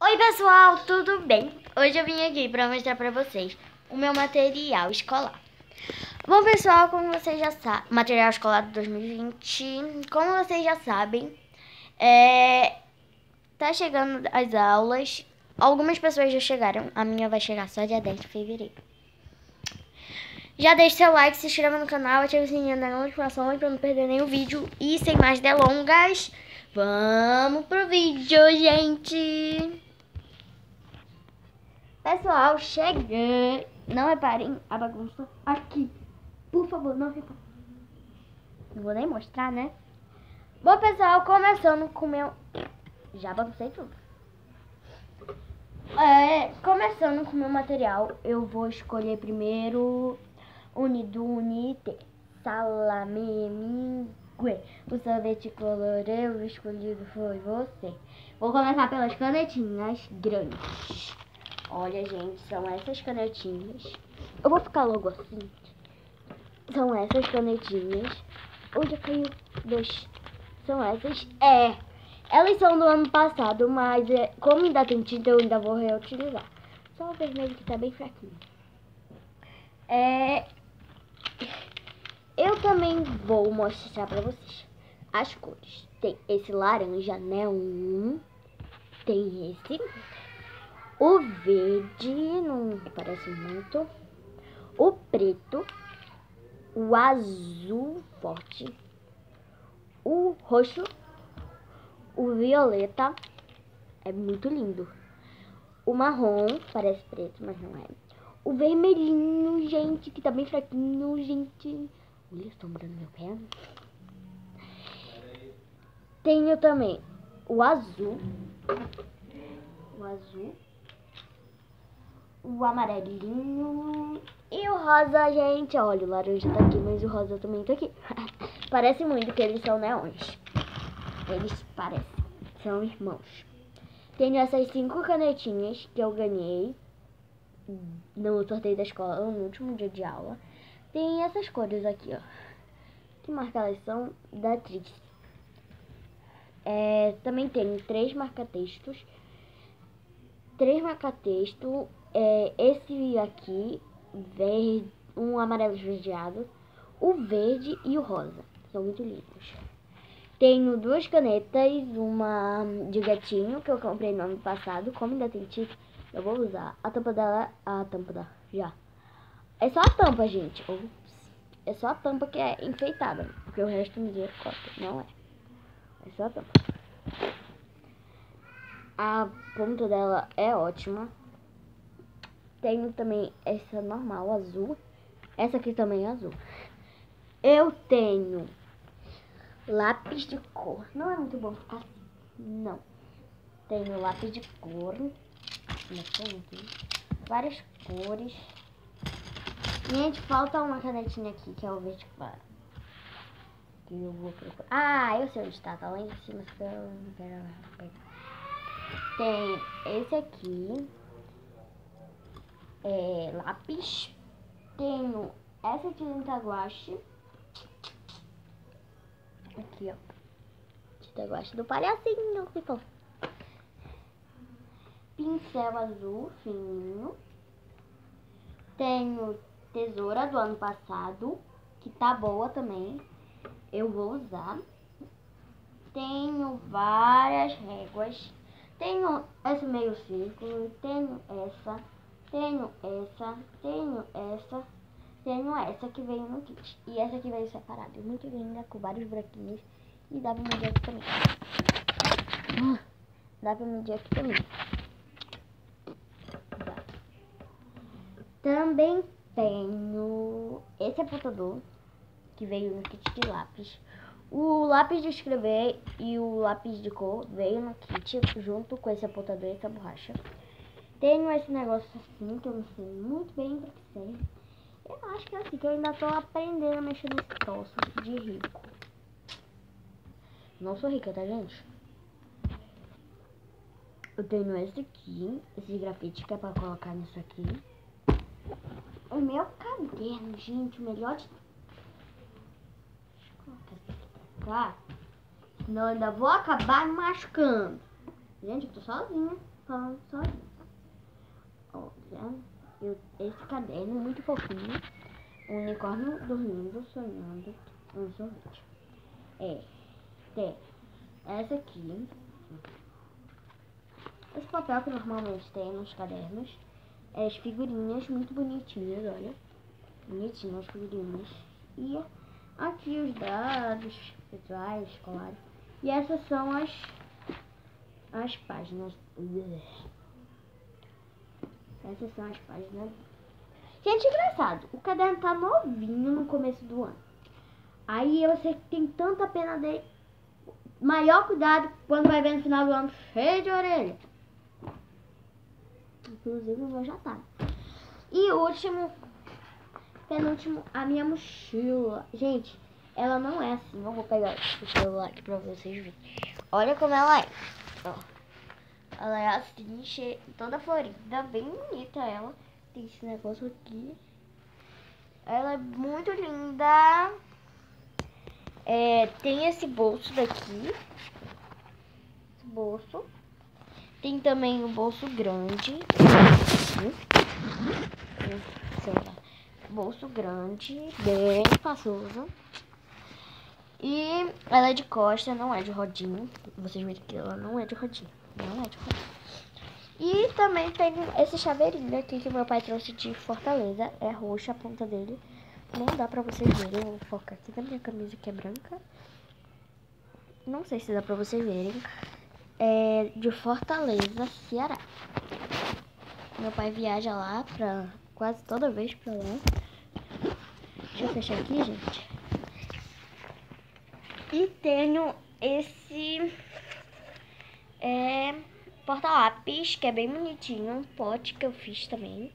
Oi pessoal, tudo bem? Hoje eu vim aqui para mostrar para vocês o meu material escolar. Bom pessoal, como vocês já sabem, material escolar de 2020, como vocês já sabem, tá chegando as aulas. Algumas pessoas já chegaram, a minha vai chegar só dia 10 de fevereiro. Já deixe seu like, se inscreva no canal, ative o sininho da notificação para não perder nenhum vídeo. E sem mais delongas, vamos pro vídeo, gente! Pessoal, cheguei. Não reparem a bagunça aqui. Por favor, não reparem. Não vou nem mostrar, né? Bom, pessoal, começando com o meu... Já baguncei tudo. Começando com o meu material, eu vou escolher primeiro Unido Unite Salame Mingue. O sorvete coloreu, o escolhido foi você. Vou começar pelas canetinhas grandes. Olha, gente, são essas canetinhas. Eu vou ficar logo assim. São essas canetinhas. Onde caiu? Dois. São essas. Elas são do ano passado, mas como ainda tem tinta, eu ainda vou reutilizar. Só o vermelho que tá bem fraquinho. Eu também vou mostrar pra vocês as cores. Tem esse laranja neon. Tem esse. O verde não parece muito. O preto. O azul forte. O roxo. O violeta. É muito lindo. O marrom parece preto, mas não é. O vermelhinho, gente, que tá bem fraquinho, gente. Olha a sombra no meu pé. Tenho também o azul. O azul. O amarelinho e o rosa, gente. Olha, o laranja tá aqui, mas o rosa também tá aqui. Parece muito que eles são neons. Eles parecem, são irmãos. Tenho essas 5 canetinhas que eu ganhei no sorteio da escola, no último dia de aula. Tem essas cores aqui, ó. Que marca elas são? Da Trix. Também tenho 3 marca-textos. 3 marca-textos. Esse aqui, verde, um amarelo esverdeado, o verde e o rosa. São muito lindos. Tenho 2 canetas, uma de gatinho, que eu comprei no ano passado. Como ainda tem tinta, eu vou usar. A tampa dela, já. É só a tampa, gente. É só a tampa que é enfeitada, porque o resto me deu cota. Não é. É só a tampa. A ponta dela é ótima. Tenho também essa normal, azul. Essa aqui também é azul. Eu tenho lápis de cor. Não é muito bom ficar assim. Não. Tenho lápis de cor. Várias cores. Gente, falta uma canetinha aqui, que é o verde claro. Que eu vou procurar. Eu sei onde está. Tá lá em cima. Tem esse aqui. Lápis. Tenho essa tinta guache. Aqui, ó. Tinta guache do palhacinho. Ficou. Pincel azul fininho. Tenho tesoura do ano passado, que tá boa também. Eu vou usar. Tenho várias réguas. Tenho esse meio círculo. Tenho essa. Tenho essa, tenho essa que veio no kit. E essa que veio separada. Muito linda, com vários buraquinhos. E dá pra medir aqui também. Dá pra medir aqui também. Dá. Também tenho esse apontador, que veio no kit de lápis. O lápis de escrever e o lápis de cor veio no kit, junto com esse apontador e essa borracha. Tenho esse negócio assim, que eu não sei muito bem pra que serve. Eu acho que é assim, que eu ainda tô aprendendo a mexer nesse troço de rico. Não sou rica, tá, gente? Eu tenho esse aqui, esse grafite que é pra colocar nisso aqui. O meu caderno, gente, o melhor de... Deixa eu colocar isso aqui pra cá. Senão eu ainda vou acabar machucando. Gente, eu tô sozinha. falando só isso. Olha, esse caderno muito fofinho. Um unicórnio dormindo, sonhando, um sorvete. Tem essa aqui. Esse papel que normalmente tem nos cadernos. As figurinhas muito bonitinhas, olha. Bonitinhas as figurinhas. E aqui os dados pessoais, escolares. E essas são as páginas. Essas são as páginas. Gente, engraçado. O caderno tá novinho no começo do ano. Aí você tem tanta pena dele. Maior cuidado quando vai ver no final do ano cheio de orelha. Inclusive o meu já tá. E último, penúltimo, a minha mochila. Gente, ela não é assim. Eu vou pegar o celular aqui pra vocês verem. Olha como ela é. Ó. Ela é assim, toda florida, bem bonita ela. Tem esse negócio aqui. Ela é muito linda. Tem esse bolso daqui. Esse bolso. Tem também um bolso grande. Bolso grande, bem espaçoso. E ela é de costa, não é de rodinha. Vocês viram que ela não é de rodinha. Não é de rodinha. E também tem esse chaveirinho aqui que meu pai trouxe de Fortaleza. É roxo a ponta dele. Não dá pra vocês verem. Eu vou focar aqui na minha camisa que é branca. Não sei se dá pra vocês verem. É de Fortaleza, Ceará. Meu pai viaja lá quase toda vez pra lá. Deixa eu fechar aqui, gente. E tenho esse porta-lápis, que é bem bonitinho. Um pote que eu fiz também.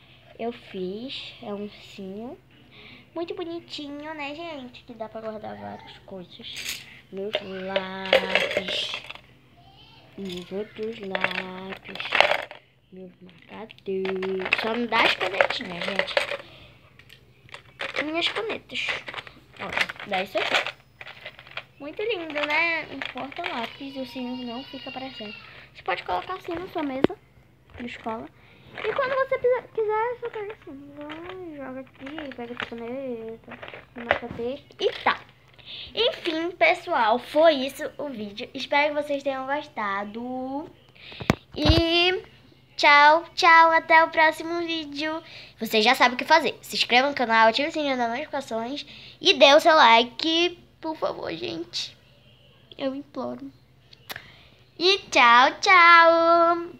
É um ursinho. Muito bonitinho, né, gente? Que dá pra guardar várias coisas. Meus lápis. Meus outros lápis. Meus marcadores. Só não dá as canetinhas, gente. Minhas canetas. Olha, dá isso aqui. Muito lindo, né? Um porta-lápis. O ursinho não fica aparecendo. Você pode colocar assim na sua mesa de escola. E quando você quiser, você pega assim. Joga aqui, pega essa caneta, marca texto e tá. Enfim, pessoal, foi isso o vídeo. Espero que vocês tenham gostado. E tchau, tchau. Até o próximo vídeo. Vocês já sabem o que fazer. Se inscreva no canal, ative o sininho das notificações e dê o seu like, por favor, gente. Eu imploro. E tchau, tchau.